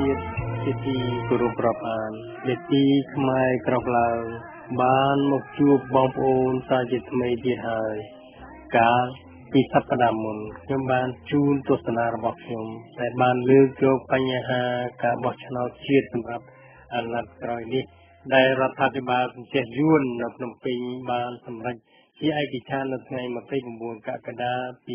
ជាតិជាទីគោរពរាប់អានលេទីខ្មែរក្រោកឡើងបានមកជួបបងប្អូនសាជាថ្មីទៀតហើយកាលពីសប្តាហ៍មុនខ្ញុំបានជូនទស្សនារបស់ខ្ញុំដែលបានលើកយកបញ្ហាការបោះឆ្នោតជាតិសម្រាប់អាណត្តិក្រោយនេះដែលរដ្ឋាភិបាលប្រទេសយួននៅភ្នំពេញបានសម្រេចជាឯកច្ឆន្ទនៅថ្ងៃ29កក្កដា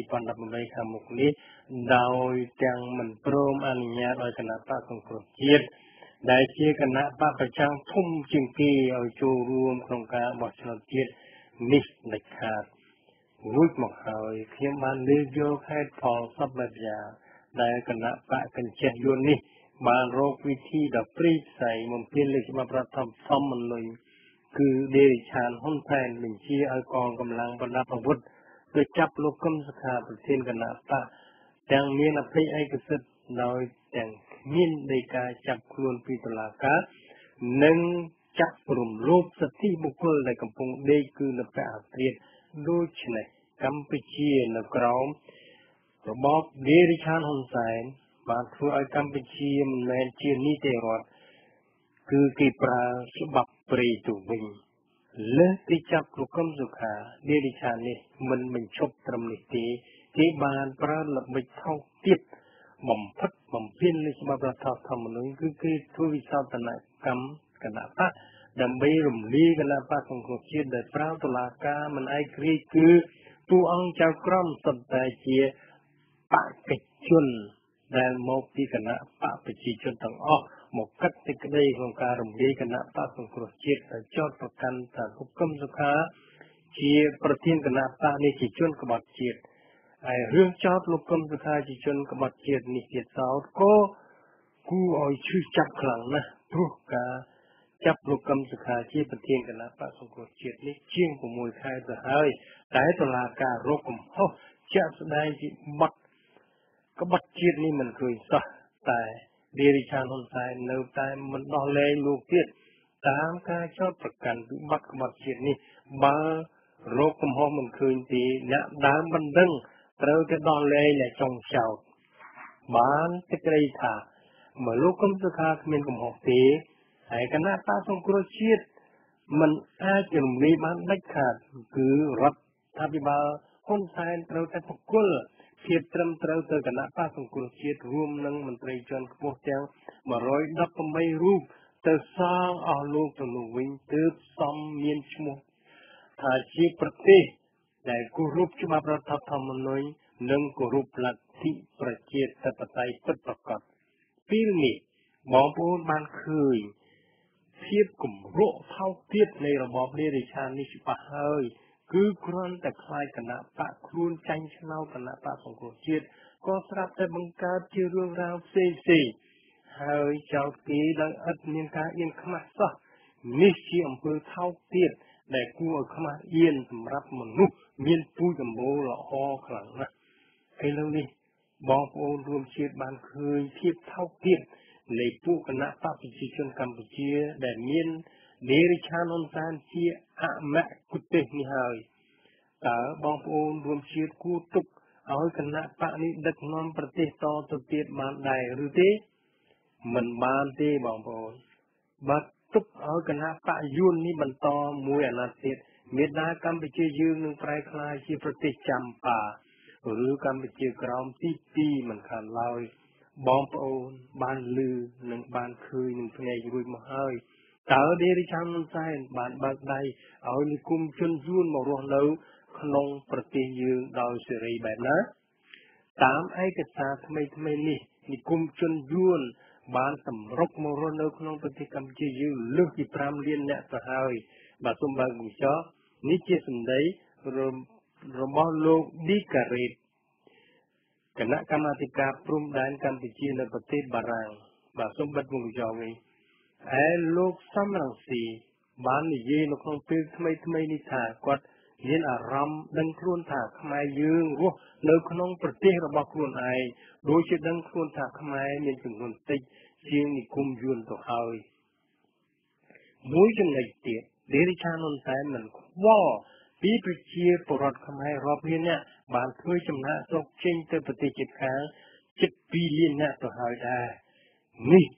2018ខាងមុខនេះដោយទាំងមិនព្រមអនុញ្ញាតឲ្យគណៈបកសង្គ្រោះជាតិដែលជាគណៈបកប្រឆាំងធំជាងគេឲ្យចូលរួមក្នុងការបោះឆ្នោតជាតិនេះដាច់ខាតរួចមកហើយខ្ញុំបានលើកយកហេតុផលសពបែបយ៉ាងដែលគណៈបកកញ្ចេះយួននេះបានរកវិធីដ៏ព្រីផ្សៃបំពេញលើច្បាប់រដ្ឋធម្មនុញ្ញគឺដេរិឆានហ៊ុនសែនបញ្ជាឲ្យកងកម្លាំងប្រដាប់អាវុធទៅចាប់លោកកឹមសុខាប្រធានគណៈបកទាំងមានអភ័យឯកសិទ្ធិដោយទាំងមានដីកាចាប់ខ្លួនពីតុលាការនិងចាប់រំលោភសិទ្ធិបុគ្គលដែលកំពុងដេកគឺនៅពាក់អាត្រៀតដូច្នេះកម្ពុជានៅក្រោមរបបដេរិឆានហ៊ុនសែនបានធ្វើឲ្យកម្ពុជាមិនមែនជានីតិរដ្ឋគឺគេប្រើច្បាប់ព្រៃទៅវិញលើសពីចាប់លោកកឹមសុខាដេរិឆាននេះមិនបញ្ឈប់ត្រឹមនេះទេគេបានប្រើល្បិចថោកទៀតបំផិតបំភានលើច្បាប់រដ្ឋធម្មនុញ្ញគឺគេធ្វើវិសោធនកម្មគណៈបកដើម្បីរំលាយគណៈបកសង្គ្រោះជាតិដែលប្រើតុលាការមិនឯករាជ្យគឺតួអង្គចៅក្រមសុទ្ធតែជាបកកិច្ចជនដែលមកពីគណៈបកប្រជាជនទាំងអស់មកកាត់សេចក្តីក្នុងការរំលាយគណៈបកសង្គ្រោះជាតិដែលចោទប្រកាន់ថាលោកកឹមសុខាជាប្រធានគណៈបកនេះជាជនក្បត់ជាតិហើយរឿងចោទលោកកឹមសុខាជាជនក្បត់ជាតិនេះទៀតសោតក៏គួរឲ្យឈឺចាប់ខ្លាំងណាស់ព្រោះការចាប់លោកកឹមសុខាជាប្រធានគណៈបកសង្គ្រោះជាតិនេះជាង6ខែទៅហើយតែតុលាការរកកំហុសជាក់ស្ដែងពីបទក្បត់ជាតិនេះមិនឃើញសោះតែដេរិឆានហ៊ុនសែននៅតែមិនដោះលែងលោកទៀតតាមការចោទប្រកាន់ពីបទក្បត់ជាតិនេះបើរកកំហុសមិនឃើញទេអ្នកដើមបណ្ដឹងត្រូវតែដោះលែងអ្នកចុងចោទបានសេចក្តីថាបើលោកកឹមសុខាគ្មានកំហុសទេហើយគណៈបកសង្គ្រោះជាតិមិនអាចរំលាយបានដាច់ខាតគឺរដ្ឋាភិបាលហ៊ុនសែនត្រូវតែប្រគល់ភាពត្រឹមត្រូវទៅគណៈបកសង្គ្រោះជាតិរួមនឹងមន្ត្រីជាន់ខ្ពស់ទាំង118រូបទៅសងអស់លោកទៅនោះវិញទើបសមមានឈ្មោះថាជាប្រទេសដែលគោរពច្បាប់រដ្ឋធម្មនុញ្ញនិងគោរពលទ្ធិប្រជាធិបតេយ្យពិតប្រាកដពេលនេះបងប្អូនបានឃើញភាពគំរក់ថោកទាបនៃរបបដេរិឆាននេះច្បាស់ហើយគឺគ្រាន់តែខ្លាចគណៈបកខ្លួនចាញ់ឆ្នោតគណៈបកសង្គ្រោះជាតិក៏ស្រាប់តែបង្កើតជារឿងរ៉ាវផ្សេងហើយចោទគេដោយឥតមានការអៀនខ្មាស់សោះនេះជាអំពើថោកទាបដែលគួរឲ្យខ្មាស់អៀនសម្រាប់មនុស្សមានពូជអម្បូរល្អខ្លាំងណាស់ឥឡូវនេះបងប្អូនរួមជាតិបានឃើញភាពថោកទាបនៃពួកគណៈបកប្រជាជនកម្ពុជាដែលមានដេរិឆានហ៊ុនសែនជាអមគតិនេះហើយតើបងប្អូនរួមជាតិគួរទុកឲ្យគណៈបកនេះដឹកនាំប្រទេសតទៅទៀតបានដែរឬទេមិនបានទេបងប្អូនបើទុកឲ្យគណៈបកយួននេះបន្តមួយអាណត្តិទៀតមេដាកម្ពុជាយើងនឹងប្រែក្លាយជាប្រទេសចម្ប៉ាឬកម្ពុជាក្រោមទី2មិនខានឡើយបងប្អូនបានឮនិងបានឃើញនឹងភ្នែករួចមកហើយតើដេរិឆានហ៊ុនសែនបានបើកដៃឲ្យនិគមជនយួនមករស់នៅក្នុងប្រទេសយើងដោយសេរីបែបណាតាមឯកសារថ្មីនេះនិគមជនយួនបានសម្រុកមករស់នៅក្នុងប្រទេសកម្ពុជាយើងលើសពី5លានអ្នកទៅហើយបាទសូមបើកបញ្ចប់នេះជាសម្ដីរបស់លោកឌីការ៉េតគណៈកម្មាធិការព្រំដែនកម្ពុជានៅប្រទេសបារាំងបាទសូមបិទវងចោលវិញហើយលោកសំរងស៊ីបាននិយាយនៅក្នុងពេលថ្មីនេះថាគាត់មានអារម្មណ៍ដឹងខ្លួនថាខ្មែរយើងរស់នៅក្នុងប្រទេសរបស់ខ្លួនឯងដូចជាដឹងខ្លួនថាខ្មែរមានចំនួនតិចជាងនិគមយួនទៅហើយមួយចំណុចទៀតដេរិឆានហ៊ុនសែនមិនខ្វល់ពីប្រជាពលរដ្ឋខ្មែររាប់លានអ្នកបានធ្វើចំណាកស្រុកចេញទៅប្រទេសជិតខាងជិត2លានអ្នកទៅហើយដែរនេះ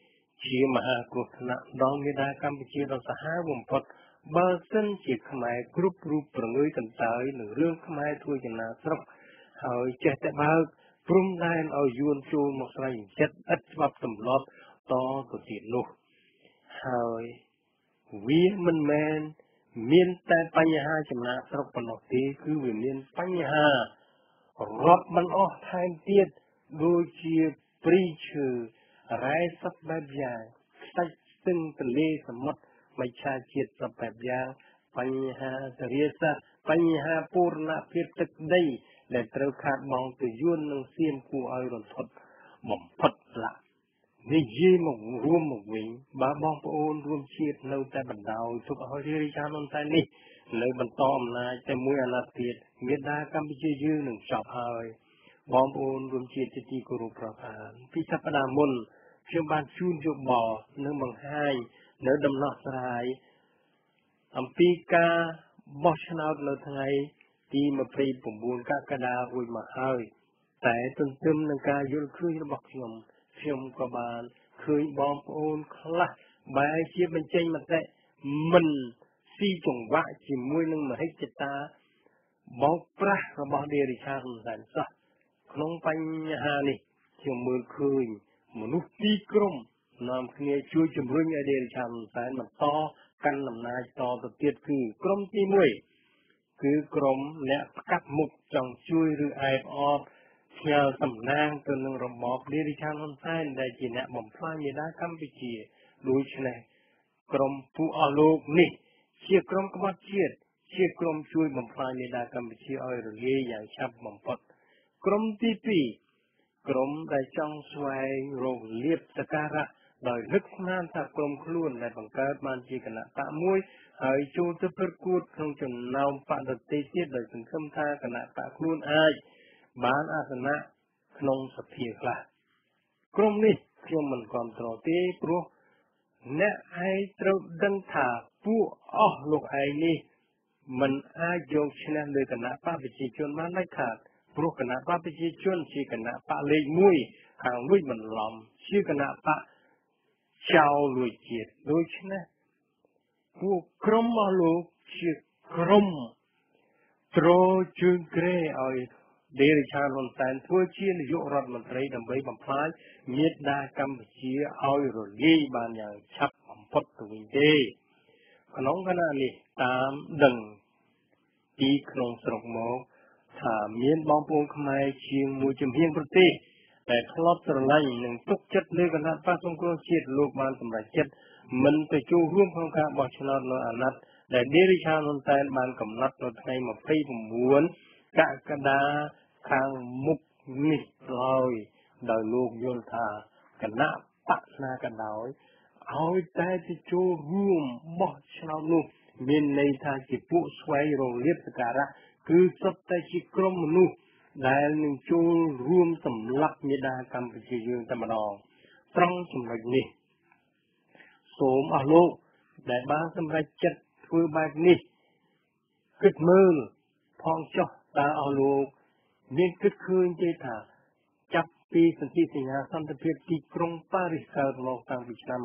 ជាមហាគ្រោះថ្នាក់ដល់មេដាកម្ពុជាដល់សាហាវបំផុតបើសិនជាខ្មែរគ្រប់រូបប្រងើយកន្តើយនឹងរឿងខ្មែរធ្វើចំណាស្រុកហើយចេះតែបើកព្រំដែនឲ្យយួនចូលមកស្វែងចិត្តឥតច្បាប់ទម្លាប់តទៅទៀតនោះហើយវាមិនមែនមានតែបញ្ហាចំណាស្រុកប៉ុណ្ណោះទេគឺវាមានបញ្ហារាប់មិនអស់ថែមទៀតដូចជាព្រីឈើរ៉ែសពបែបយ៉ាងខ្សាច់ស្ទឹងទន្លេសមុទ្រមច្ឆាជាតិសពបែបយ៉ាងបញ្ហាសេរីសាស្ត្របញ្ហាពូរណភាពទឹកដីដែលត្រូវខាតបង់ទៅយួននិងសៀមគួរឲ្យរន្ធត់បំផុតឡានិយាយមករួមមកវិញបើបងប្អូនរួមជាតិនៅតែបណ្ដោយទុកឲ្យរាជការហ៊ុនសែននេះនៅបន្តអំណាចតែមួយអាណត្តិទៀតមេដាកម្ពុជាយើងនឹងចប់ហើយបងប្អូនរួមជាតិជាទីគោរពរាប់អានពីសប្តាហ៍មុនខ្ញុំបានជូនយោបល់និងបង្ហាញនៅដំណោះស្រាយអំពីការបោះឆ្នោតនៅថ្ងៃទី29កក្កដារួចមកហើយតែទន្ទឹមនឹងការយល់ឃើញរបស់ខ្ញុំក៏បានឃើញបងប្អូនខ្លះបែរជាបញ្ចេញមតិមិនស៊ីចង្វាក់ជាមួយនឹងមហិច្ឆតាបោកប្រាស់របស់ដេរិឆាហ៊ុនសែនសោះក្នុងបញ្ហានេះខ្ញុំមើលឃើញមនុស្សពីរក្រុមនាំគ្នាជួយជំរុញឲ្យដេរិឆាហ៊ុនសែនបន្តកាន់អំណាចតទៅទៀតគឺក្រុមទី1គឺក្រុមអ្នកផ្កាប់មុខចង់ជួយឬអែបអបផ្ញើសំណាងទៅនឹងរបបដេរិឆាហ៊ុនសែនដែលជាអ្នកបំផ្លាញមេដាកម្ពុជាដូច្នេះក្រុមពួកអស់លោកនេះជាក្រុមក្បត់ជាតិជាក្រុមជួយបំផ្លាញមេដាកម្ពុជាឲ្យរលាយយ៉ាងឆាប់បំផុតក្រុមទី2ក្រុមដែលចង់ស្វែងរកលៀបសក្ការៈដោយនឹកស្មានថាក្រុមខ្លួនដែលបង្កើតបានជាគណៈបកមួយហើយចូលទៅប្រកួតក្នុងចំណោមបកដទៃទៀតដោយសង្ឃឹមថាគណៈបកខ្លួនអាចបានអាសនៈក្នុងសភាខ្លះក្រុមនេះខ្ញុំមិនគ្រប់គ្រងទេព្រោះអ្នកឯងត្រូវដឹងថាពួកអស់លោកឯងនេះមិនអាចយកឈ្នះលើគណៈបកប្រជាជនបានដាច់ខាតព្រោះគណៈបកប្រជាជនជាគណៈបកលេខ1ខាងលួចបន្លំជាគណៈបកចោលលួចជាតិដូច្នេះពួកក្រុមអស់លោកជាក្រុមត្រជើងក្រែឲ្យដេរិឆាហ៊ុនសែនធ្វើជានាយករដ្ឋមន្ត្រីដើម្បីបំផ្លាញមេដាកម្ពុជាឲ្យរលាយបានយ៉ាងឆាប់បំផុតទៅវិញទេក្នុងខណៈនេះតាមដឹងពីក្នុងស្រុកមកថាមានបងប្អូនខ្មែរជាងមួយជំហានប្រទេសតែធ្លាប់ស្រឡាញ់និងទុកចិត្តលើគណៈបកសង្គ្រោះជាតិលោកបានសម្រេចចិត្តមិនទៅចូលរួមក្នុងការបោះឆ្នោតនៅអាណត្តិដែលដេរិឆាហ៊ុនសែនបានកំណត់នៅថ្ងៃ29កក្កដាខាងមុខនេះឡើយដោយលោកយល់ថាគណៈបកណាក៏ដោយឲ្យតែទៅចូលរួមបោះឆ្នោតនោះមានន័យថាជាពួកស្វែងរកលៀបសក្ការៈគឺសុទ្ធតែជាក្រុមមនុស្សដែលនឹងចូលរួមសម្លាប់មេដាកម្ពុជាយើងតែម្ដងត្រង់ចំណុចនេះសូមអស់លោកដែលបានសម្រេចចិត្តធ្វើបែបនេះគិតមើលផងចុះតើអស់លោកមានគិតឃើញទេថាចាប់ពីសន្ធិសញ្ញាសន្តិភាពទីក្រុងប៉ារីសកើតមកតាំងពីឆ្នាំ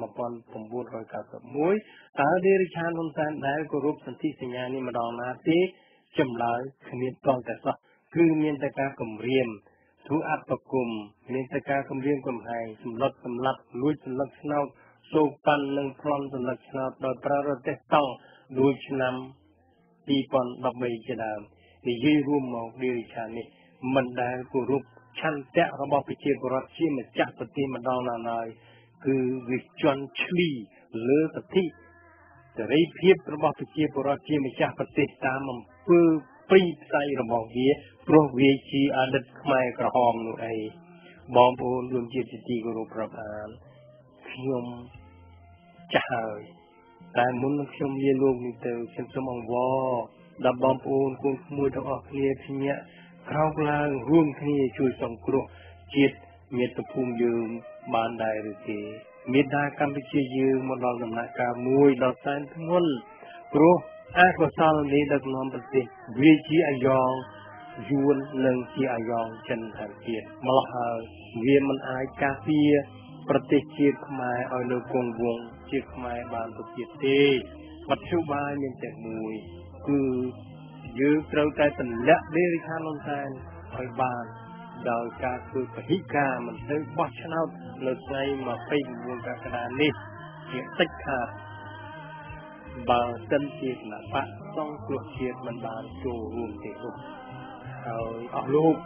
1991តើដេរិឆាហ៊ុនសែនដែលគោរពសន្ធិសញ្ញានេះម្ដងណាទេចម្លើយគ្មានតតែសោះគឺមានតែការគម្រាមធ្វើអត្តគុំមានតែការគម្រាមកំហែងសម្លុតសម្លាប់លួចសន្លឹកឆ្នោតសូកប៉ាន់និងប្លន់សន្លឹកឆ្នោតដោយប្រើរទេះតង់ដូចឆ្នាំ2013ជាដើមនិយាយរួមមកដេរិឆានេះមិនដែលគោរពឆន្ទៈរបស់ប្រជាពលរដ្ឋជាម្ចាស់ប្រទេសម្ដងណាឡើយគឺវាជន់ឈ្លីលើសិទ្ធិសេរីភាពរបស់ប្រជាពលរដ្ឋជាម្ចាស់ប្រទេសតាមអំពើព្រីផ្សៃរបស់វាព្រោះវាជាអតីតខ្មែរក្រហមនោះឯងបងប្អូនរួមជាទីគោរពរាប់អានខ្ញុំចាស់ហើយតែមុននឹងខ្ញុំលាលោកនេះទៅខ្ញុំសូមអង្វរដល់បងប្អូនកូនក្មួយទាំងអស់គ្នាភ្ញាក់ក្រោកឡើងរួមគ្នាជួយសង្គ្រោះជាតិមាតុភូមិយើងបានដែរឬទេមេដាកម្ពុជាយើងមកដល់ដំណាក់កាលមួយដ៏សែនធ្ងន់ព្រោះអកុសលនេះដឹកនាំប្រទេសវាជាអាយ៉ងយួននិងជាអាយ៉ងចិនថែមទៀតម្ល៉េះហើយវាមិនអាចការពារប្រទេសជាតិខ្មែរឲ្យនៅគង់វង្សជាតិខ្មែរបានទៅទៀតទេមធ្យោបាយមានតែមួយគឺយើងត្រូវតែទម្លាក់ដេរិខានលំតែនឲ្យបានដោយការធ្វើពហិការមិនទៅបោះឆ្នោតនៅថ្ងៃ29កក្កដានេះជាតិចខាតបើសិនជាគណៈបកសង្គ្រោះជាតិមិនបានចូលរួមទេនោះហើយអស់លោក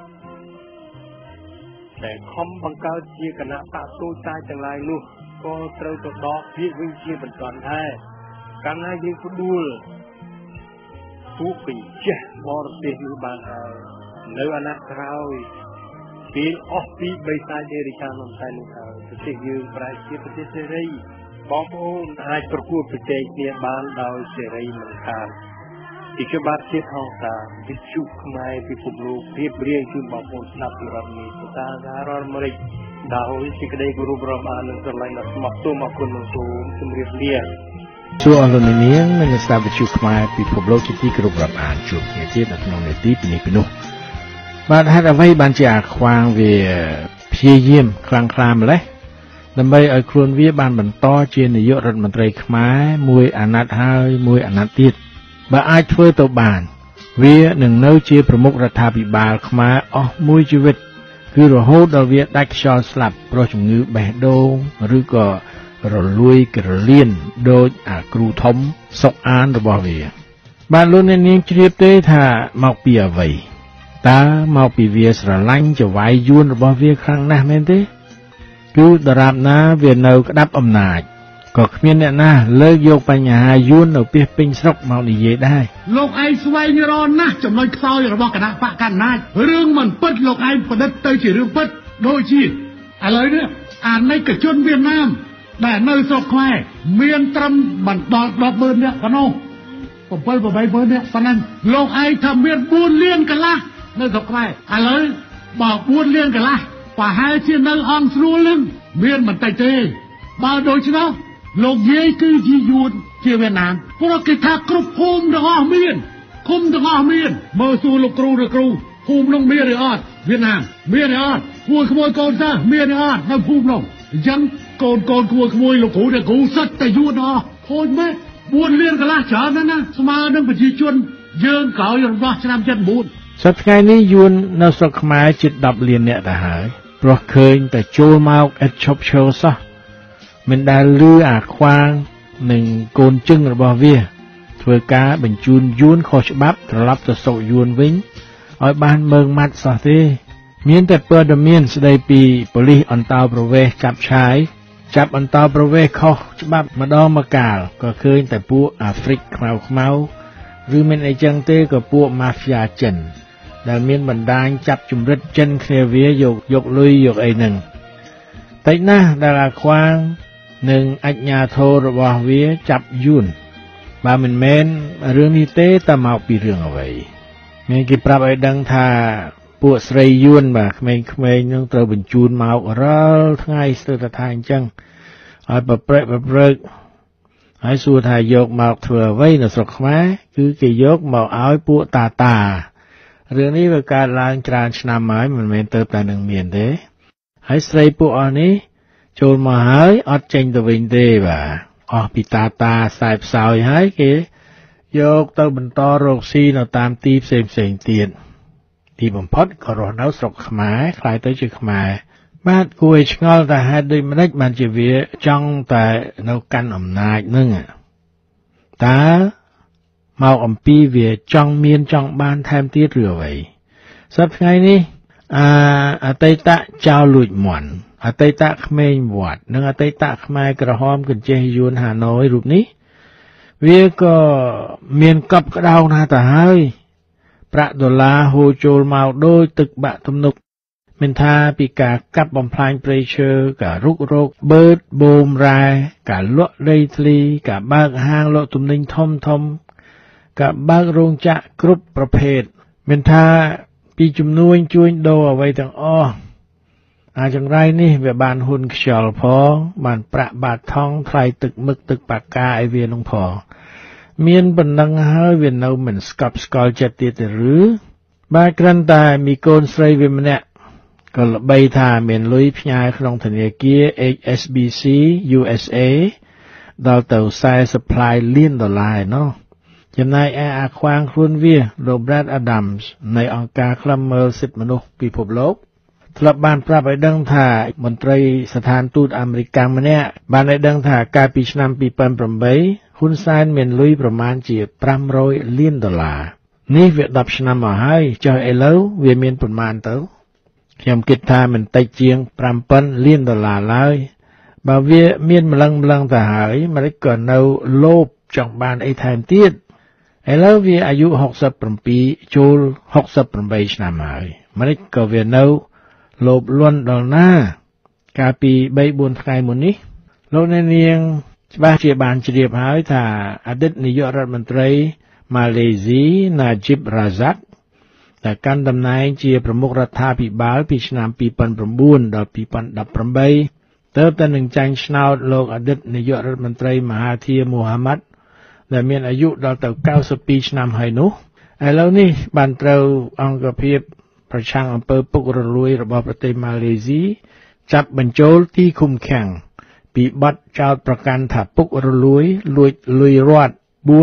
តែខំបង្កើតជាគណៈបកទូចតាចទាំងឡាយនោះក៏ត្រូវទៅដកវាវិញជាបន្តដែរកាលណាយើងផ្ដួលពួកពីចេះបរទេសនេះបានហើយនៅអាណត្តិក្រោយពេលអស់ពី3សាយដេរិកានំតែនោះហើយប្រទេសយើងប្រែជាប្រទេសសេរីបងប្អូនអាចប្រកួតប្រជែងគ្នាបានដោយសេរីមិនខាតទីជាបាទជាហោតាវិទ្យុខ្មែរពិភពលោករៀបរៀងជូនបងប្អូនស្ដាប់ពីរដ្ឋនេះតាសហរដ្ឋអាមេរិកដោយសេចក្តីគោរពរាប់អាននិងស្រឡាញ់ដល់ស្មោះសូមអរគុណនិងសូមជម្រាបលាសួរអរលោកនាងនិងស្ដាប់វិទ្យុខ្មែរពិភពលោកជាទីគោរពរាប់អានជួបគ្នាទៀតនៅក្នុងនេតិពីនេះពីនោះបាទហេតុអ្វីបានជាអាខ្វាងវាព្យាយាមខ្លាំងក្លាម្លេះដើម្បីឲ្យខ្លួនវាបានបន្តជានាយករដ្ឋមន្ត្រីខ្មែរមួយអាណត្តិហើយមួយអាណត្តិទៀតបើអាចធ្វើទៅបានវានឹងនៅជាប្រមុខរដ្ឋាភិបាលខ្មែរអស់មួយជីវិតគឺរហូតដល់វាដាច់ខ្យល់ស្លាប់ព្រោះជំងឺបេះដូងឬក៏រលួយក្រលៀនដោយអាគ្រូធំសុកអានរបស់វាបានលោកអ្នកនាងជ្រាបទេថាមកពីអ្វីតើមកពីវាស្រឡាញ់ចវាយយួនរបស់វាខ្លាំងណាស់មែនទេគឺដរាបណាវានៅក្តាប់អំណាចក៏គ្មានអ្នកណាលើកយកបញ្ហាយួននៅពីពេញស្រុកមកនិយាយដែរលោកឯងស្វែងរកណាស់ចំណុចខ្សោយរបស់គណៈបកកណ្ដាលរឿងមិនពិតលោកឯងប្រឌិតទៅជារឿងពិតដូចជាឥឡូវនេះអាណិកជនវៀតណាមដែលនៅស្រុកខ្មែរមានត្រឹមបណ្ដោះ100000នាក់ប៉ុណ្ណោះ7-80000នាក់ប៉ុណ្ណឹងលោកឯងថាមាន4លានកន្លះនៅស្រុកខ្មែរឥឡូវបើ4លានកន្លះប្រហែលជានៅអង្គស្រួលនឹងមានបន្តិចទេបើដូច្នោះលោកយាយគឺជាយួនជាវៀតណាមព្រោះគេថាគ្រប់ភូមិទាំងអស់មានឃុំទាំងអស់មានមើលសួរលោកគ្រូឬគ្រូភូមិនោះមានឬអត់វៀតណាមមានឬអត់គួរក្មួយកូនសិស្សមានឬអត់នៅភូមិនោះអញ្ចឹងកូនគួរក្មួយលោកគ្រូអ្នកគ្រូសិតតែយួនអស់ខូចមែន4លានកន្លះច្រើនណាស់ណាស្មើនឹងប្រជាជនយើងក្រោយរបស់ឆ្នាំ79 សប្តាហ៍នេះយួននៅស្រុកខ្មែរជិត10លាននាក់ទៅហើយព្រោះឃើញតែចូលមកឥតឈប់ឈរសោះមិនដែលលឺអាខ្វាងនិងកូនជឹងរបស់វាធ្វើការបញ្ជូនយួនខុសច្បាប់ត្រឡប់ទៅស្រុកយួនវិញឲ្យបានមើងម៉ាត់សោះទេមានតែព័ត៌មានស្ដីពីប៉ូលីសអន្តោប្រវេសន៍ចាប់ឆាយចាប់អន្តោប្រវេសន៍ខុសច្បាប់ម្ដងម្កាលក៏ឃើញតែពួកអាហ្វ្រិកខ្មៅឬមិនអីចឹងទេក៏ពួកម៉ាហ្វ្យាចិនដែលមានបណ្ដាញចាប់ជំរិតចិនគ្នាវាយកលុយយកអីហ្នឹងតែណាស់ដែលអាខ្វាងនិងអញ្ញាធររបស់វាចាប់យួនបើមិនមែនរឿងនេះទេតើមកពីរឿងអ្វីមានគេប្រាប់ឲ្យដឹងថាពួកស្រីយួនបាទក្មេងៗនឹងត្រូវបញ្ជូនមករាល់ថ្ងៃស្ទើរតែថាអញ្ចឹងឲ្យប្រព្រឹត្តហើយសួរថាយកមកធ្វើអ្វីនៅស្រុកខ្មែរគឺគេយកមកឲ្យពួកតារឿងនេះវាកើតឡើងច្រើនឆ្នាំហើយមិនមែនទៅតែនឹងមានទេហើយស្រីពួកអស់នេះចូលមកហើយអត់ចេញទៅវិញទេបាទអស់ពីតាខ្សែផ្សោយហើយគេយកទៅបន្តរកស៊ីនៅតាមទីផ្សេងទៀតទីបំផុតក៏រស់នៅស្រុកខ្មែរខ្លាយទៅជាខ្មែរបាទគួរឲ្យឆ្ងល់ថាហេតុដូចម្តេចបានជាវាចង់តែនៅកាន់អំណាចនឹងតើមកអំពីវាចង់មានចង់បានថែមទៀតឬអ្វីសប្តាហ៍នេះអតីតចៅលួចមន់អតីតក្មេងវត្តនិងអតីតខ្មែរក្រហមកញ្ចេះយួនហាណូយរូបនេះវាក៏មានកប់ក្តៅណាស់ទៅហើយប្រាក់ដុល្លារហូរចូលមកដោយទឹកបាក់ទំនប់មិនថាពីការកាប់បំផ្លាញព្រៃឈើការរុករកបឺតបូមរ៉ែការលក់ដីធ្លីការបើកហាងលក់ទំនិញធំការបើករោងចក្រគ្រប់ប្រភេទមិនថាពីជំនួញជួញដូរអ្វីទាំងអស់អាចង្រៃនេះវាបានហ៊ុនខ្យល់ផងបានប្រាក់បាតថងថ្លៃទឹកមឹកទឹកបាកាឲ្យវានឹងផងមានប៉ុណ្ណឹងហើយវានៅមិនស្កប់ស្កល់ចិត្តទៀតទេឬបាទគ្រាន់តែមីកូនស្រីវាម្នាក់ក៏ល្បីថាមានលុយផ្ញើក្នុងធនាគារ HSBC USA ដល់ទៅ$40 លានឯណោះចំណែកឯអាខ្វាងខ្លួនវាលោក Brad Adams នៃអង្គការឃ្លាំមើលសិទ្ធិមនុស្សពិភពលោកធ្លាប់បានប្រាប់ឲ្យដឹងថាមន្ត្រីស្ថានទូតអាមេរិកម្នាក់បានឲ្យដឹងថាកាលពីឆ្នាំ2008ហ៊ុនសែនមានលុយប្រមាណជា$500 លាននេះវា10ឆ្នាំមកហើយចុះឥឡូវវាមានប៉ុន្មានទៅខ្ញុំគិតថាមិនតិចជាង$7 លានឡើយបើវាមានម្លឹងទៅហើយមិនក៏នៅលោភចង់បានអីថែមទៀតឥឡូវវាអាយុ67ចូល68ឆ្នាំហើយមិនក៏វានៅលោភលន់ដល់ណាកាលពី 3-4 ថ្ងៃមុននេះលោកអ្នកនាងច្បាស់ជាបានជ្រាបហើយថាអតីតនាយករដ្ឋមន្ត្រីម៉ាឡេស៊ី Najib Razak ដែលកាន់តំណែងជាប្រមុខរដ្ឋាភិបាលពីឆ្នាំ2009ដល់2018ទៅតែនឹងចាញ់ឆ្នោតលោកអតីតនាយករដ្ឋមន្ត្រីមហាធិរ Mohamad ដែលមានអាយុដល់ទៅ92ឆ្នាំហើយនោះឥឡូវនេះបានត្រូវអង្គភាពប្រឆាំងអំពើពុករលួយរបស់ប្រទេសម៉ាឡេស៊ីចាប់បញ្ចូលទីឃុំឃាំងពីបទចោទប្រកាន់ថាពុករលួយលួចលុយរដ្ឋ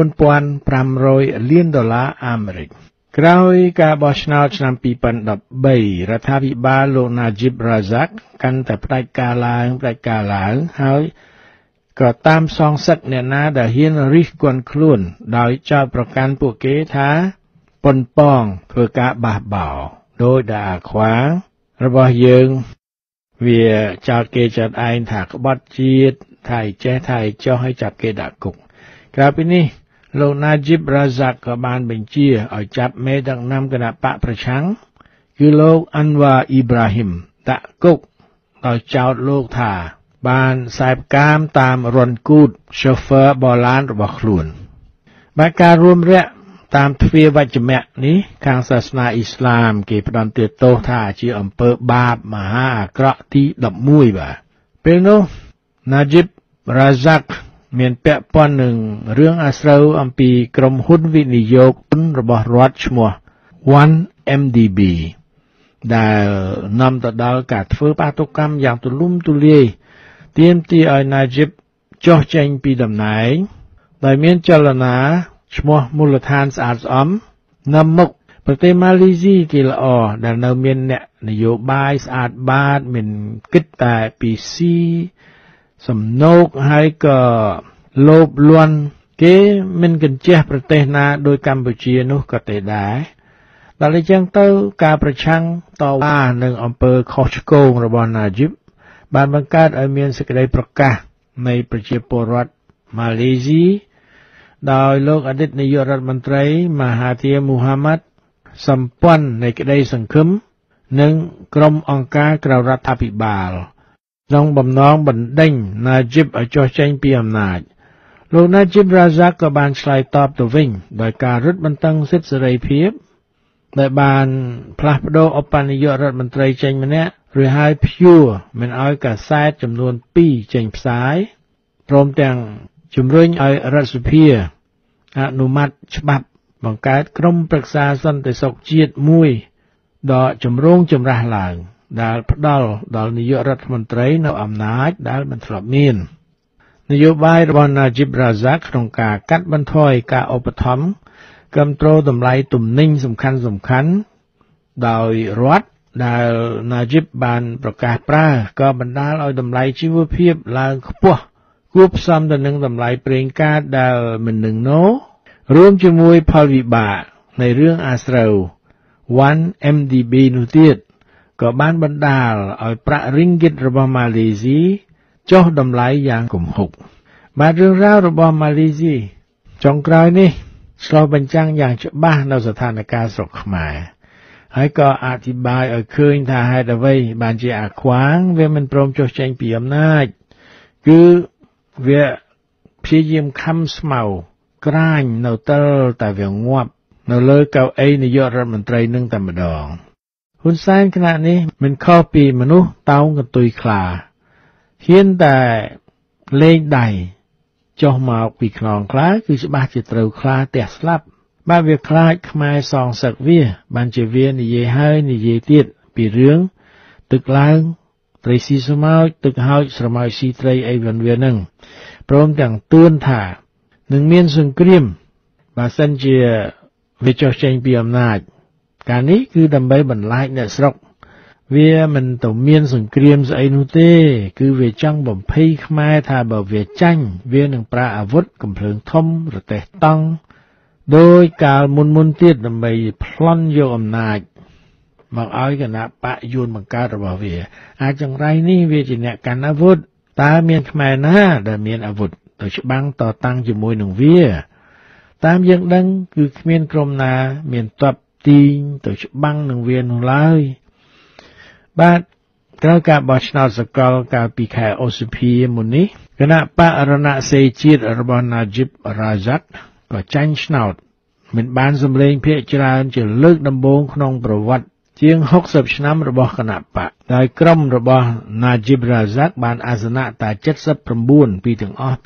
$4,500 លានអាមេរិកក្រោយការបោះឆ្នោតឆ្នាំ2013រដ្ឋាភិបាលលោក Najib Razak កាន់តែផ្ដាច់ការឡើងហើយក៏តាមសងសឹកអ្នកណាដែលហ៊ានរិះគន់ខ្លួនដោយចោទប្រកាន់ពួកគេថាប៉ុនប៉ងធ្វើការបះបោរដោយដែលអាខ្វាងរបស់យើងវាចោទគេចាត់ឯងថាក្បត់ជាតិថាចេះថាចោះឲ្យចាប់គេដាក់គុកក្រៅពីនេះលោក Najib Razak ក៏បានបញ្ជាឲ្យចាប់មេដឹកនាំគណបកប្រឆាំងគឺលោក Anwar Ibrahim ដាក់គុកដោយចោទលោកថាបានសែបកាមតាមរនគូត chauffeur បរឡានរបស់ខ្លួនបាទការរួមរយៈតាមទ្វារវច្ចមៈនេះខាងសាសនាអ៊ីស្លាមគេផ្ដន្ទាទោសថាជាអំពើបាបមហាអាក្រក់ទី11បាទពេលនោះ Najib Razak មានពាក់ព័ន្ធនឹងរឿងអាស្រូវអំពីក្រុមហ៊ុនវិនិយោគរបស់រដ្ឋឈ្មោះ 1MDB ដែលនាំទៅដល់ការធ្វើបាតុកម្មយ៉ាងទូលំទូលាយទាមទារឲ្យ Najib ចុះចេញពីតំណែងដោយមានចលនាឈ្មោះមូលដ្ឋានស្អាតស្អំនាំមុខប្រទេសម៉ាឡេស៊ីគេល្អដែលនៅមានអ្នកនយោបាយស្អាតបាតមិនគិតតែពីស៊ីសំណោកហើយក៏លោភលន់គេមិនកញ្ចេះប្រទេសណាដោយកម្ពុជានោះក៏ទេដែរដល់អញ្ចឹងទៅការប្រឆាំងតវ៉ានឹងអំពើខុសឆ្គងរបស់ Najib បានបង្កើតឲ្យមានសេចក្តីប្រកាសនៃប្រជាពលរដ្ឋម៉ាឡេស៊ីដោយលោកអតីតនាយករដ្ឋមន្ត្រីមហាធិរ Mohamad សម្ព័ន្ធនៃក្តីសង្ឃឹមនិងក្រុមអង្គការក្រៅរដ្ឋាភិបាលក្នុងបំណងបណ្ដេញ Najib ឲ្យចុះចេញពីអំណាចលោក Najib Razak ក៏បានឆ្លើយតបទៅវិញដោយការរឹតបន្តឹងសិទ្ធិសេរីភាពដែលបានផ្លាស់ប្ដូរឧបនាយករដ្ឋមន្ត្រីចេញម្នាក់ឬហើយព្យួរមិនឲ្យកាសែតចំនួន2ចេញផ្សាយព្រមទាំងជំរុញឲ្យរដ្ឋសភាអនុម័តច្បាប់បង្កើតក្រុមប្រឹក្សាសន្តិសុខជាតិមួយដ៏ចម្រូងចម្រាសឡើងដែលផ្ដល់ដល់នាយករដ្ឋមន្ត្រីនៅអំណាចដែលមិនធ្លាប់មាននយោបាយរបស់ Najib Razak ក្នុងការកាត់បន្ថយការឧបត្ថម្ភគាំទ្រតម្លៃទំនិញសំខាន់ដោយរដ្ឋដែល Najib បានប្រកាសប្រើក៏បណ្ដាលឲ្យតម្លៃជីវភាពឡើងខ្ពស់គួបផ្សំទៅនឹងតម្លៃប្រេងកាតដែលមិននឹងណូរួមជាមួយផលវិបាកនៃរឿងអាស្រូវ 1MDB នោះទៀតក៏បានបណ្ដាលឲ្យប្រាក់រីងហ្គីតរបស់ម៉ាឡេស៊ីចុះតម្លៃយ៉ាងគំហុកបាទរឿងរ៉ាវរបស់ម៉ាឡេស៊ីចុងក្រោយនេះឆ្លុះបញ្ចាំងយ៉ាងច្បាស់នៅស្ថានភាពស្រុកខ្មែរហើយក៏អធិប្បាយឲ្យឃើញថាហេតុអ្វីបានជាអាខ្វាងវាមិនព្រមចុះចេញពីអំណាចគឺវាព្យាយាមខំស្មៅក្រាញនៅទល់តែវាងាប់នៅលើកៅអីនាយករដ្ឋមន្ត្រីនឹងតែម្ដងហ៊ុនសែនគណៈនេះមិនខុសពីមនុស្សតោងកន្ទុយខ្លាហ៊ានតែលេងដៃចុះមកពីខ្នងខ្លាគឺច្បាស់ជាត្រូវខ្លាទះស្លាប់បាទវាខ្លាចខ្មែរសងសឹកវាបានជាវានិយាយហើយនិយាយទៀតពីរឿងទឹកឡើងត្រីស៊ីស្រមោចទឹកហោចស្រមោចស៊ីត្រីអីវានឹងព្រមទាំងទួនថានឹងមានសង្គ្រាមបើសិនជាវាចុះចេញពីអំណាចការនេះគឺដើម្បីបន្លាចអ្នកស្រុកវាមិនទៅមានសង្គ្រាមស្អីនោះទេគឺវាចង់បំភ័យខ្មែរថាបើវាចាញ់វានឹងប្រើអាវុធកំភ្លើងធំរទេះតង់ដោយកាលមុនទៀតដើម្បីប្លន់យកអំណាចមកឲ្យគណៈបកយួនបង្កើតរបស់វាអាចចង្រៃនេះវាជាអ្នកកាន់អាវុធតើមានខ្មែរណាដែលមានអាវុធទៅច្បាំងតតាំងជាមួយនឹងវាតាមយើងដឹងគឺគ្មានក្រុមណាមានទ័ពទីងទៅច្បាំងនឹងវានោះឡើយបាទក្រោយការបោះឆ្នោតសកលកាលពីខែឧសភាមុននេះគណៈបករណសិរ្សជាតិរបស់ Najib Razak ក៏ចាញ់ឆ្នោតមិនបានសម្លេងភាគច្រើនជាលើកដំបូងក្នុងប្រវត្តិជាង60ឆ្នាំរបស់គណៈបកដោយក្រុមរបស់ Najib Razak បានអាសនៈតែ79ពីទាំងអស់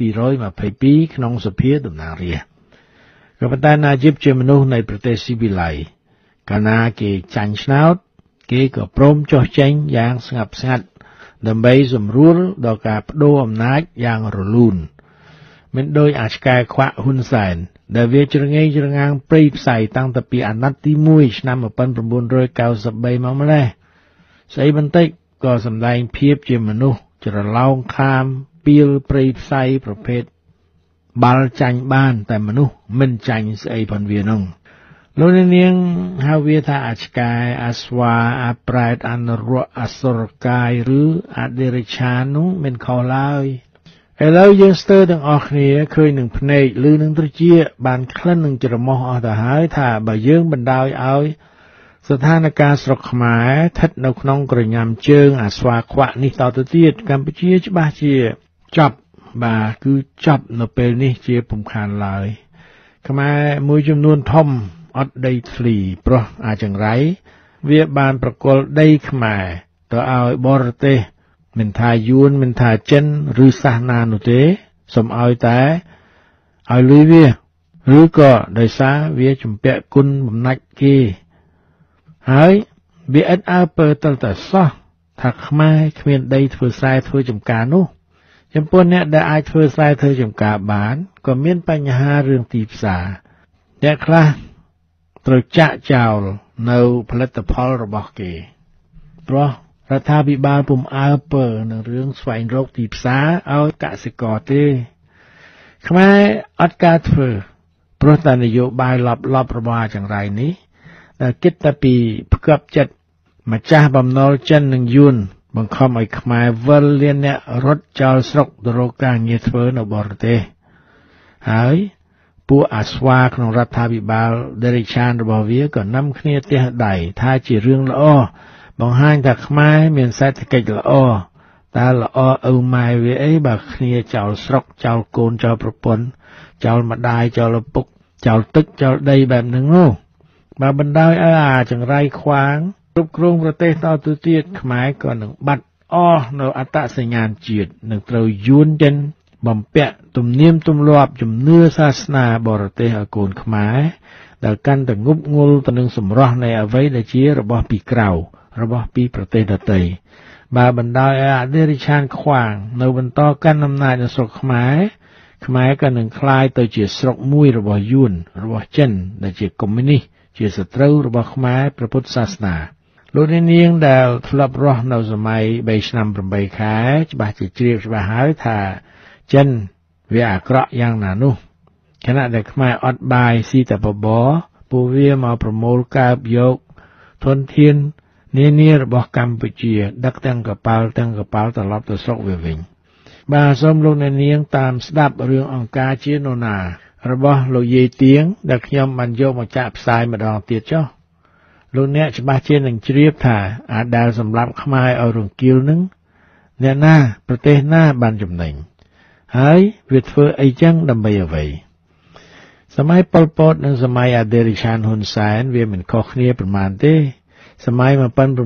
222ក្នុងសភាតំណាងរាស្ត្រក៏ប៉ុន្តែ Najib ជាមនុស្សនៃប្រទេសស៊ីវិល័យកាលណាគេចាញ់ឆ្នោតគេក៏ព្រមចុះចេញយ៉ាងស្ងប់ស្ងាត់ដើម្បីសម្រួលដល់ការបដូរអំណាចយ៉ាងរលូនមិនដោយអាឆ្កែខ្វាក់ហ៊ុនសែនដែលវាជ្រងេងជ្រងាងព្រៃផ្សៃតាំងពីពីអាណត្តិទី1ឆ្នាំ1993មកម្លេះស្អីបន្តិចក៏សម្ដែងភាពជាមនុស្សច្រឡោងខាមពីលព្រៃផ្សៃប្រភេទបាល់ចាញ់បានតែមនុស្សមិនចាញ់ស្អីផងវានោះលោកនាងហៅវាថាអាឆ្កែអាស្វាអាប្រែតអនរៈអសុរកាយឬអដិរិឆាននោះមិនខុសឡើយឥឡូវយើងស្ទើរទាំងអស់គ្នាឃើញនឹងភ្នែកឬនឹងត្រចៀកបានក្លិននឹងច្រមុះអស់ទៅហើយថាបើយើងបណ្ដោយឲ្យស្ថានភាពស្រុកខ្មែរស្ថិតនៅក្នុងក្រញាំជើងអាស្វាខ្វាក់នេះតទៅទៀតកម្ពុជាច្បាស់ជាចប់បាទគឺចប់នៅពេលនេះជាពំខានឡើយខ្មែរមួយចំនួនធំអត់ដីធ្លីព្រោះអាចង្រៃវាបានប្រគល់ដីខ្មែរទៅឲ្យបរទេសមិនថាយួនមិនថាចិនឬសាសនានោះទេសូមឲ្យតែឲ្យលុយវាឬក៏ដោយសារវាជំពាក់គុណបំណាច់គេហើយវាឥតអើពើទៅតែសោះថាខ្មែរគ្មានដីធ្វើស្រែធ្វើចម្ការនោះចំពោះអ្នកដែលអាចធ្វើស្រែធ្វើចម្ការបានក៏មានបញ្ហារឿងទីផ្សារអ្នកខ្លះត្រូវចាក់ចោលនៅផលិតផលរបស់គេព្រោះរដ្ឋាភិបាលពុំអើពើនឹងរឿងស្វែងរកទីផ្សារឲ្យកសិករទេខ្មែរអត់ការធ្វើព្រោះតែនយោបាយលបរបស់ចង្រៃនេះដែលគិតតែពីផ្គប់ចិត្តម្ចាស់បំណុលចិននិងយួនបង្ខំឲ្យខ្មែរវិលលានអ្នករត់ចោលស្រុកទៅរកការងារធ្វើនៅបរទេសហើយពួកអាស្វាក្នុងរដ្ឋាភិបាលដេរិឆានរបស់វាក៏នាំគ្នាទះដៃថាជារឿងល្អបង្ហាញថាខ្មែរមានសេដ្ឋកិច្ចល្អតែល្អឪម៉ែវាអីបើគ្នាចោលស្រុកចោលកូនចោលប្រពន្ធចោលម្ដាយចោលឪពុកចោលទឹកចោលដីបែបហ្នឹងនោះបើបណ្ដោយឲ្យអាចង្រៃខ្វាងគ្រប់គ្រងប្រទេសតទៅទៀតខ្មែរក៏នឹងបាត់អស់នៅអត្តសញ្ញាណជាតិនឹងត្រូវយួនចិនបំពាក់ទំនៀមទម្លាប់ជំនឿសាសនាបរទេសឲ្យកូនខ្មែរដែលកាន់តែងប់ងល់ទៅនឹងសម្រស់នៃអ្វីដែលជារបស់ពីក្រៅរបស់ពីប្រទេសដទៃបើបណ្ដោយឲ្យអធិរាជខ្វាងនៅបន្តកាន់អំណាចនៅស្រុកខ្មែរក៏នឹងคล้ายទៅជាស្រុកមួយរបស់យួនរបស់ចិនដែលជាកុម្មុយនីសជាសត្រូវរបស់ខ្មែរព្រះពុទ្ធសាសនាលោកនាងដែលធ្លាប់រស់នៅសម័យ3ឆ្នាំ8ខែច្បាស់ជាជ្រាបច្បាស់ហើយថាចិនវាអាក្រក់យ៉ាងណានោះខណៈដែលខ្មែរអត់បាយស៊ីតែបបរពួកវាមកប្រមូលកើបយកធនធាននានារបស់កម្ពុជាដឹកទាំងកប៉ាល់ត្រឡប់ទៅស្រុកវាវិញបាទសូមលោកអ្នកនាងតាមស្ដាប់រឿងអង្គការជានរណារបស់លោកយាយទៀងដែលខ្ញុំបានយកមកចាក់ផ្សាយម្ដងទៀតចុះលោកអ្នកច្បាស់ជានឹងជ្រាបថាអាដែលសម្រាប់ខ្មែរឲ្យរង្គាលនឹងអ្នកណាប្រទេសណាបានចំណេញហើយវាធ្វើអីចឹងដើម្បីអ្វីសម័យប៉ុលពតនិងសម័យអធិរាជហ៊ុនសែនវាមិនខុសគ្នាប្រមាណទេសម័យ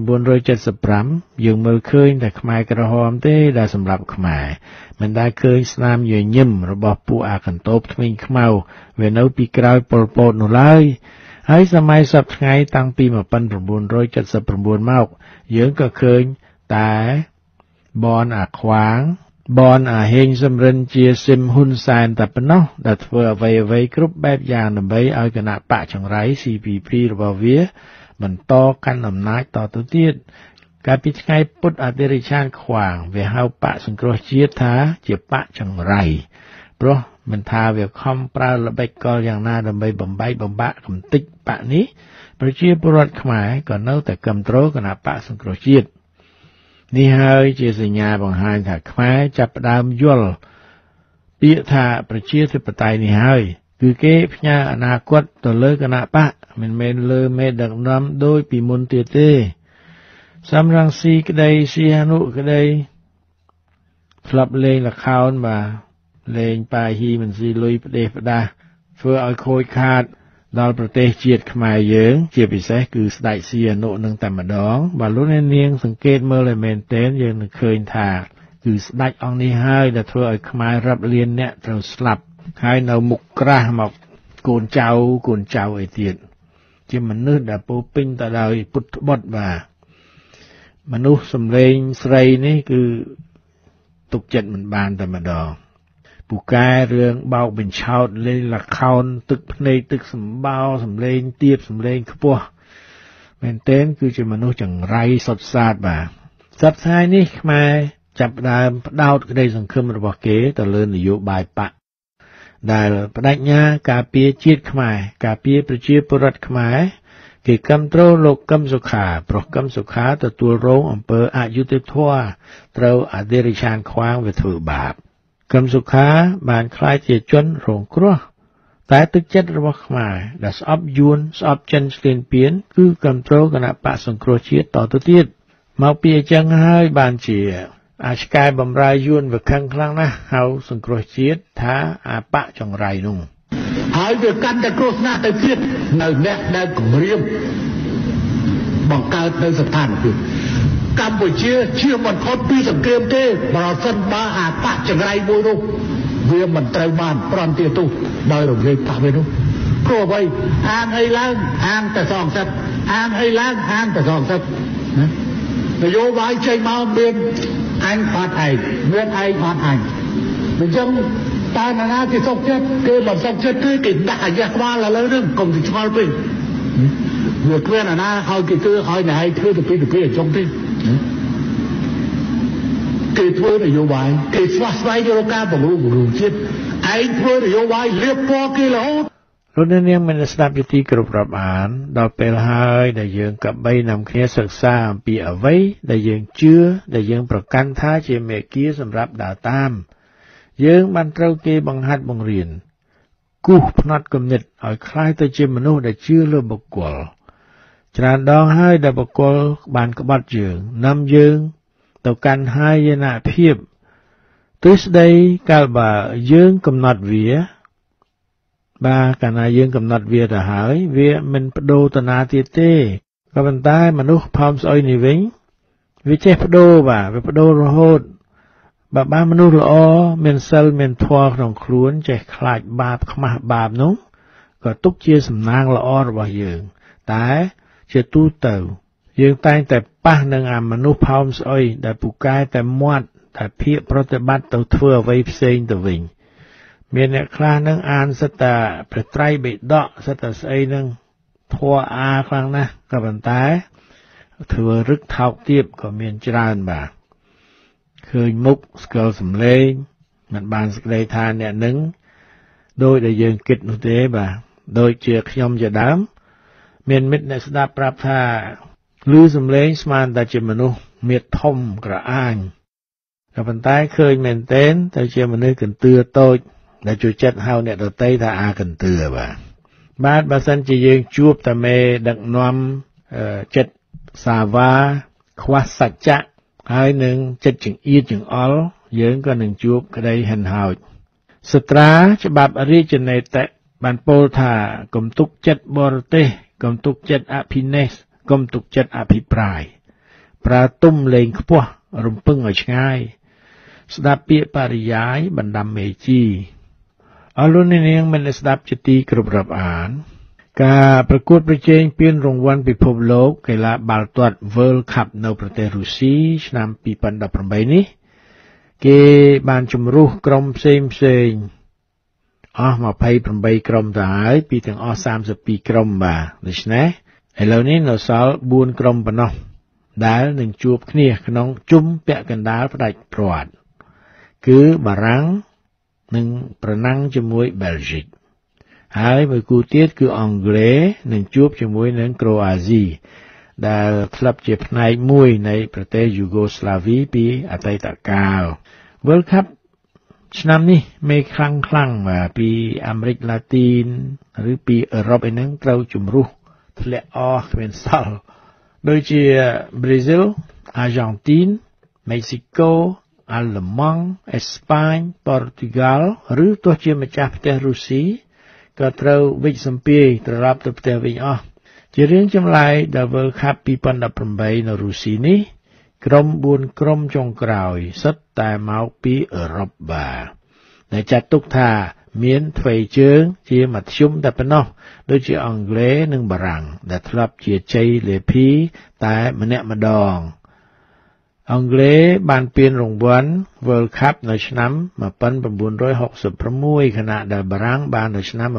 1975យើងមើលឃើញតែខ្មែរក្រហមទេដែលសម្រាប់ខ្មែរមិនដែលឃើញស្នាមញញឹមរបស់ពួកអាកន្តោបថ្មីខ្មៅវានៅពីក្រោយប៉ុលពតនោះឡើយហើយសម័យសពថ្ងៃតាំងពី1979មកយើងក៏ឃើញតែបនអាខ្វាងបនអាហេងសំរិនជាស៊ីមហ៊ុនសែនតែប៉ុណ្ណោះដែលធ្វើអ្វីៗគ្រប់បែបយ៉ាងដើម្បីឲ្យគណៈបកចង្រៃ CPP របស់វាបន្តកាន់អំណាចតទៅទៀតកាលពីថ្ងៃពុធអធិរាជខាងខ្វាងវាហៅបកសង្គ្រោះជាតិថាជាបកចង្រៃព្រោះមិនថាវាខំប្រើល្បិចកលយ៉ាងណាដើម្បីបំបែកបំបាក់កំតិចបកនេះប្រជាពលរដ្ឋខ្មែរក៏នៅតែគាំទ្រគណៈបកសង្គ្រោះជាតិនេះហើយជាសញ្ញាបង្ហាញថាខ្មែរចាប់ផ្ដើមយល់ពាក្យថាប្រជាធិបតេយ្យនេះហើយគឺគេផ្ញើអនាគតទៅលើគណៈបកមិនមែនលើមេដឹកនាំដោយពីមុនទៀតទេសំរងស៊ីក្តីសីហនុក្តីធ្លាប់លេងល្ខោនបាទលេងប៉ាហ៊ីមិនស៊ីលុយផ្ដេសផ្ដាសធ្វើឲ្យខូចខាតដល់ប្រទេសជាតិខ្មែរយើងជាពិសេសគឺស្ដេចសីហនុនឹងតែម្ដងបើលោកអ្នកនាងសង្កេតមើលឲ្យមែនទែនយើងនឹងឃើញថាគឺស្ដេចអង្គនេះហើយដែលធ្វើឲ្យខ្មែររាប់លានអ្នកត្រូវស្លាប់ហើយនៅមុខក្រាស់មកកូនចៅអីទៀតជាមនុស្សដែលពោពេញទៅដោយពុទ្ធបុត្របាទមនុស្សសំឡេងស្រីនេះគឺទុកចិត្តមិនបានតែម្ដងពូកែរឿងបោកបញ្ឆោតលេងល្ខោនទឹកភ្នែកទឹកសម្បោសំឡេងទៀបសំឡេងខ្ពស់មែនទែនគឺជាមនុស្សចង្រៃសុទ្ធសាធបាទសប្តាហ៍នេះខ្មែរចាប់ផ្ដើមផ្ដោតក្តីសង្ឃឹមរបស់គេទៅលើនយោបាយបកដែលបដិញ្ញាការពារជាតិខ្មែរការពារប្រជាពលរដ្ឋខ្មែរគេគាំទ្រលោកកឹមសុខាព្រោះកឹមសុខាទទួលរងអំពើអយុត្តិធម៌ត្រូវអធិរាជខាងខ្វាងវាធ្វើបាបកឹមសុខាបានខ្លាចជាជនរងគ្រោះតែទឹកចិត្តរបស់ខ្មែរដែលស្អប់យួនស្អប់ចិនស្លៀនពៀនគឺគាំទ្រគណៈបកសង្គ្រោះជាតិតទៅទៀតមកពីអញ្ចឹងហើយបានជាអាឆ្កែបំរើយួនវាខឹងខ្លាំងណាស់ហៅសង្គ្រោះជាតិថាអាបកចង្រៃនោះហើយវាកាន់តែគ្រោះថ្នាក់ទៅទៀតនៅអ្នកដែលគម្រាមបង្កើតនៅស្ថានភាពកម្ពុជាជាមិនខុសពីសង្គ្រាមទេបើសិនបើអាបកចង្រៃមួយនោះវាមិនត្រូវបានប្រន្ទាទោសដោយរំលែកបកវានោះព្រោះអ្វីអានអីឡើងអានតែសងសឹកអានអីឡើងអានតែសងសឹកណានយោបាយចេញមកមានអញបាត់ឯងមានឯងបាត់អញអញ្ចឹងតើណាគេសុខចិត្តគេមិនសុខចិត្តទេគេដាក់អាយ៉ាក្បាលឥឡូវនេះកុំទៅឆ្ងល់ពេកវាគ្មានអាណាឲ្យគេគឺឲ្យណែឲ្យធ្វើទៅពីអញ្ចឹងទេគេធ្វើនយោបាយគេស្វះស្វែងរកការបង្រួបជាតិឯងធ្វើនយោបាយលៀបពណ៌គេរហូតលោកនាងមានស្ដាប់យុតិគ្រប់រាប់អានដល់ពេលហើយដែលយើងកបីនាំគ្នាសិក្សាអំពីអ្វីដែលយើងជឿដែលយើងប្រកាន់ថាជាមេគាសម្រាប់ដើរតាមយើងបានត្រូវគេបង្ហាត់បង្រៀនគូសផ្នត់គំនិតឲ្យคล้ายទៅជាមនុស្សដែលជឿលើបុគ្គលច្រើនដងហើយដែលបុគ្គលបានក្បត់យើងនាំយើងទៅកាន់ហាយនភាពទិសដីកាលបើយើងកំណត់វាបាទកាលណាយើងកំណត់វាទៅហើយវាមិនបដូរទៅណាទៀតទេក៏ប៉ុន្តែមនុស្សផោមស្អុយនេះវិញវាចេះបដូរបាទវាបដូររហូតបើបានមនុស្សល្អមានសិលមានធម៌ក្នុងខ្លួនចេះខ្លាចបាបខ្មាស់បាបនោះក៏ទុកជាសំណាងល្អរបស់យើងតែជាទូទៅយើងតែងតែប៉ះនឹងអាមនុស្សផោមស្អុយដែលពូកែតែមាត់តែភាកប្រតិបត្តិទៅធ្វើអ្វីផ្សេងទៅវិញមានអ្នកខ្លះនឹងអានសិតតាព្រះត្រៃបិដកសិតតាស្អីនឹងធัวអាខ្លាំងណាស់ក៏ប៉ុន្តែធ្វើរឹកថោកទាបក៏មានច្រើនបាទឃើញមុខស្គាល់សម្លេងមិនបានសេចក្តីថាអ្នកនឹងដោយដែលយើងគិតនោះទេបាទដូចជាខ្ញុំជាដើមមានមិត្តអ្នកស្ដាប់ប្រាប់ថាឮសម្លេងស្មានតែជាមនុស្សមៀតធំក្រអាញក៏ប៉ុន្តែឃើញមែនទែនតែជាមនុស្សកន្ទឿតូចដែលជួយចិត្តហៅអ្នកដតីថាអាកន្ទឿបាទបើសិនជាយើងជួបតែមេដឹកនាំចិត្តសាវ៉ាខ្វះសច្ចៈហើយនឹងចិត្តចង្អៀតចង្អល់យើងក៏នឹងជួបក្តីហិនហោចសត្រាច្បាប់រាជនេតិបានពោលថាកុំទុកចិត្តបរទេសកុំទុកចិត្តអភិនេស្កុំទុកចិត្តអភិប្រាយប្រើទុំលេងខ្ពស់រំពឹងឲ្យឆ្ងាយស្ដាប់ពាក្យបរិយាយបណ្ដាំមេជីអរលោកនាងមិនស្ដាប់ជាទីគ្រប់រាប់អានការប្រកួតប្រជែងពានរង្វាន់ពិភពលោកកីឡាបាល់ទាត់ World Cup នៅប្រទេសរុស្ស៊ីឆ្នាំ 2018 នេះគេបានជំរុះក្រុមផ្សេងអស់28ក្រុមទៅហើយពីទាំងអស់32ក្រុមបាទដូច្នេះឥឡូវនេះនៅសល់4ក្រុមប៉ុណ្ណោះដែលនឹងជួបគ្នាក្នុងជុំពាក់កណ្ដាលផ្ដាច់ព្រាត់គឺបារាំងនឹងប្រណាំងជាមួយបែលហ្សិកហើយមួយគូទៀតគឺអង់គ្លេសនឹងជួបជាមួយនឹងក្រូអាស៊ីដែលធ្លាប់ជាផ្នែកមួយនៃប្រទេសយូហ្គោស្លាវីពីអតីតកាល World Cup ឆ្នាំនេះមេខ្លាំងបាទពីអាមេរិកឡាទីនឬពីអឺរ៉ុបឯហ្នឹងត្រូវជំរុះធ្លាក់អស់គ្មានសល់ដូចជាប្រេស៊ីល អាហ្សង់ទីន មេស៊ីកូ អាល្លឺម៉ង់ អេស្ប៉ាញ ប៉ូរទុយហ្គាល់ឬទោះជាម្ចាស់ផ្ទះរុស្ស៊ីក៏ត្រូវវិច្ចសម្ពាយត្រឡប់ទៅផ្ទះវិញអស់ជារឿងចម្លែកដែល World Cup 2018 នៅរុស្ស៊ីនេះក្រុម4ក្រុមចុងក្រោយសុទ្ធតែមកពីអឺរ៉ុបបាទដែលចាត់ទុកថាមានទ្វេជើងជាមធ្យមតែប៉ុណ្ណោះដូចជាអង់គ្លេសនិងបារាំងដែលធ្លាប់ជាជ័យលាភីតែម្នាក់ម្ដងអង់គ្លេសបានពានរង្វាន់ World Cup នៅឆ្នាំ1966ខណៈដែលបារាំងបាននៅឆ្នាំ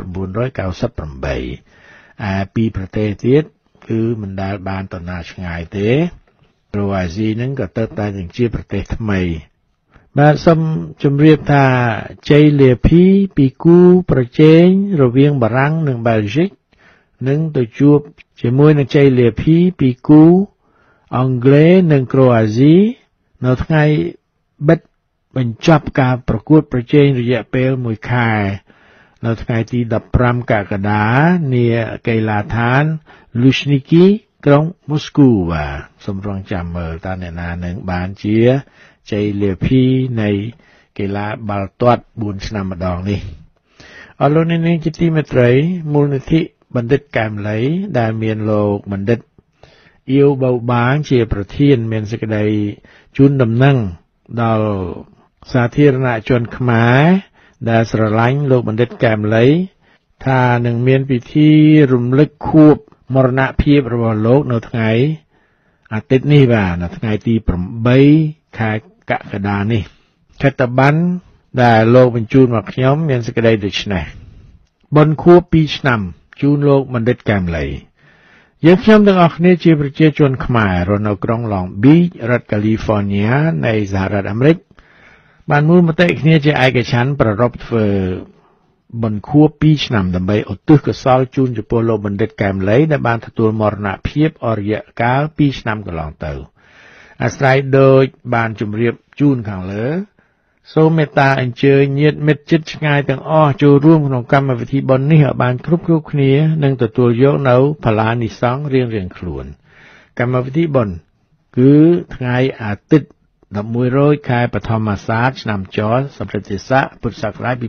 1998ឯពីប្រទេសទៀតគឺមិនដែលបានទៅណាឆ្ងាយទេក្រូអាស៊ីនឹងក៏ទៅតែនឹងជាប្រទេសថ្មីបាទសូមជម្រាបថាជ័យលាភីពីគូប្រជែងរវាងបារាំងនិងបែលហ្សិកនឹងទៅជួបជាមួយនឹងជ័យលាភីពីគូអង់គ្លេសនិងក្រូអាស៊ីនៅថ្ងៃបិទបញ្ចប់ការប្រកួតប្រជែងរយៈពេល1ខែនៅថ្ងៃទី15កក្កដានាកីឡដ្ឋាន Luzhniki ក្រុងមូស្គូបាទសូមរងចាំមើលតើអ្នកណានឹងបានជាជ័យលាភីនៃកីឡាបាល់ទាត់4ឆ្នាំម្ដងនេះអរលោកអ្នកនាងជាទីមេត្រីមូលនិធិបណ្ឌិតកែមលីដែលមានលោកបណ្ឌិតអ៊ីវបៅបាងជាប្រធានមានសេចក្តីជូនដំណឹងដល់សាធារណជនខ្មែរដែលស្រឡាញ់លោកបណ្ឌិតកែមលីថានឹងមានពិធីរំលឹកខួបមរណភាពរបស់លោកនៅថ្ងៃអាទិត្យនេះបាទនៅថ្ងៃទី8ខែកក្កដានេះខិត្តប័ណ្ណដែលលោកបញ្ជូនមកខ្ញុំមានសេចក្តីដូចនេះបុណ្យខួប2ឆ្នាំជូនលោកបណ្ឌិតកែមលីយើងខ្ញុំទាំងអស់គ្នាជាប្រជាជនខ្មែររស់នៅក្រុង Long Beach រដ្ឋ California នៃសហរដ្ឋអាមេរិកបានមូលមតិគ្នាជាឯកច្ឆន្ទប្រារព្ធធ្វើបុណ្យខួប2ឆ្នាំដើម្បីឧទ្ទិសកុសលជូនចំពោះលោកបណ្ឌិតកែមលីដែលបានទទួលមរណភាពអស់រយៈកាល2ឆ្នាំកន្លងទៅអាស្រ័យដូចបានជម្រាបជូនខាងលើសូមមេត្តាអញ្ជើញញាតិមិត្តជិតឆ្ងាយទាំងអស់ចូលរួមក្នុងកម្មវិធីបុណ្យនេះឲ្យបានគ្រប់គ្នានិងទទួលយកនៅផល្លានិសង្ឃរៀងៗខ្លួនកម្មវិធីបុណ្យគឺថ្ងៃអាទិត្យ11រោចខែបឋមសាទឆ្នាំចសម្រិតទេស័កពុទ្ធសករាជ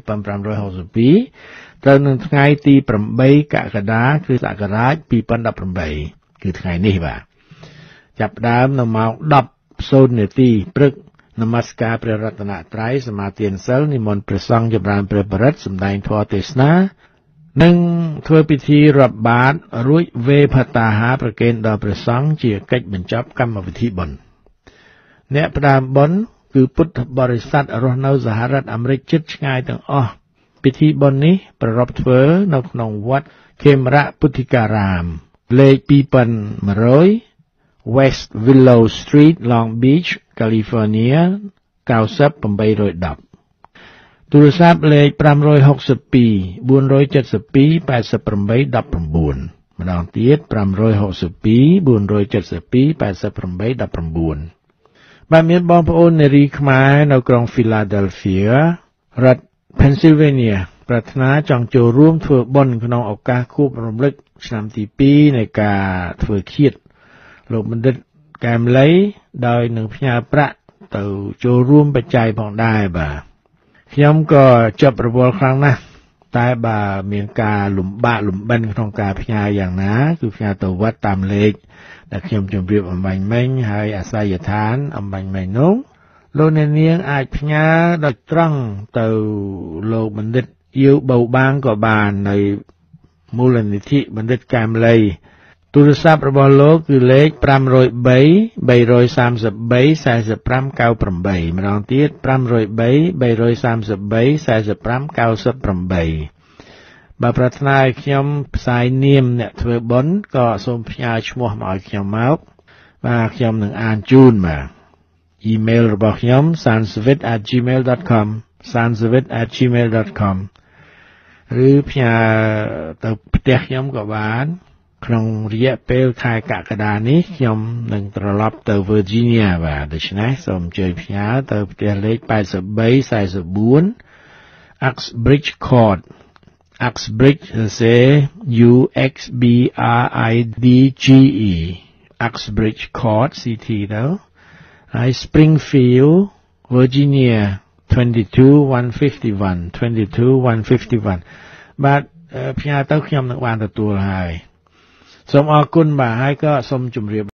2562ត្រូវនឹងថ្ងៃទី8កក្កដាគ្រិស្តសករាជ2018គឺថ្ងៃនេះបាទចាប់ផ្ដើមនៅម៉ោង 10:00 នាទីព្រឹកនមស្ការព្រះរតនត្រ័យសមាទានសិលនិមន្តព្រះសង្ឃចម្រើនព្រះបរិត្តសម្ដែងធម៌ទេសនានិងធ្វើពិធីរាប់បាតរួចវេផតាហាប្រគេនដល់ព្រះសង្ឃជាកិច្ចបញ្ចប់កម្មវិធីបុណ្យអ្នកផ្ដើមបុណ្យគឺពុទ្ធបរិស័ទរស់នៅសហរដ្ឋអាមេរិកជិតឆ្ងាយទាំងអស់ពិធីបុណ្យនេះប្រារព្ធធ្វើនៅក្នុងវត្តខេមរៈពុទ្ធិការាមលេខ2100 West Willow Street Long Beach California 90810ទូរស័ព្ទលេខ562 472 8819ម្ដងទៀត562 472 8819បាទមានបងប្អូននារីខ្មែរនៅក្រុង Philadelphia រដ្ឋ Pennsylvania ប្រាថ្នាចង់ចូលរួមធ្វើបុណ្យក្នុងឱកាសខួបរំលឹកឆ្នាំទី2នៃការធ្វើឃាតលោកបណ្ឌិតកែមលីដោយនឹងផ្ញើប្រាក់ទៅចូលរួមបច្ច័យផងដែរបាទខ្ញុំក៏ចាប់រវល់ខ្លាំងណាស់តែបើមានការលំបាកលំបិនក្នុងការផ្ញើយ៉ាងណាគឺផ្ញើទៅវត្តតាមលេខដែលខ្ញុំជម្រាបអំបញ្ញមិញហើយអាស័យដ្ឋានអំបញ្ញមិញនោះលោកអ្នកនាងអាចផ្ញើដោយត្រង់ទៅលោកបណ្ឌិតអ៊ីវបៅបាងក៏បាននៅមូលនិធិបណ្ឌិតកែមលីទូរស័ព្ទរបស់លោកគឺលេខ503 333 4598 ម្ដងទៀត503 333 4598 បើប្រាថ្នាឲ្យខ្ញុំផ្សាយនាមអ្នកធ្វើបុណ្យក៏សូមផ្ញើឈ្មោះមកឲ្យខ្ញុំមកបាទខ្ញុំនឹងអានជូនបាទអ៊ីមែលរបស់ខ្ញុំ sansvit@gmail.com sansvit@gmail.com ឬផ្ញើទៅផ្ទះខ្ញុំក៏បានក្នុងរយៈពេលខែកក្កដានេះខ្ញុំនឹងត្រឡប់ទៅ Virginia បាទដូច្នេះសូមអញ្ជើញផ្ញើទៅផ្ទះលេខ8344 Uxbridge Court Uxbridge UXBRIDGE Uxbridge Court CT ទៅហើយ Springfield Virginia 22151 បាទផ្ញើទៅខ្ញុំនឹងបានទទួលហើយសូមអរគុណបាទហើយក៏សូមជម្រាប